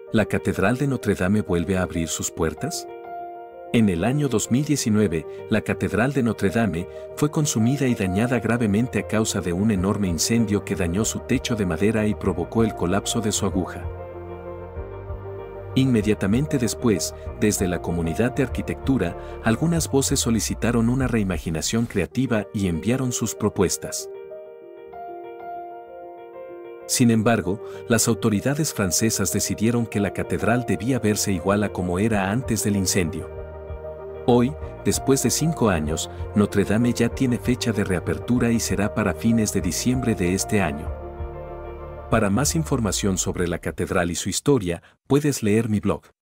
¿La Catedral de Notre Dame vuelve a abrir sus puertas? En el año 2019, la Catedral de Notre Dame fue consumida y dañada gravemente a causa de un enorme incendio que dañó su techo de madera y provocó el colapso de su aguja. Inmediatamente después, desde la comunidad de arquitectura, algunas voces solicitaron una reimaginación creativa y enviaron sus propuestas. Sin embargo, las autoridades francesas decidieron que la catedral debía verse igual a como era antes del incendio. Hoy, después de 5 años, Notre Dame ya tiene fecha de reapertura y será para fines de diciembre de este año. Para más información sobre la catedral y su historia, puedes leer mi blog.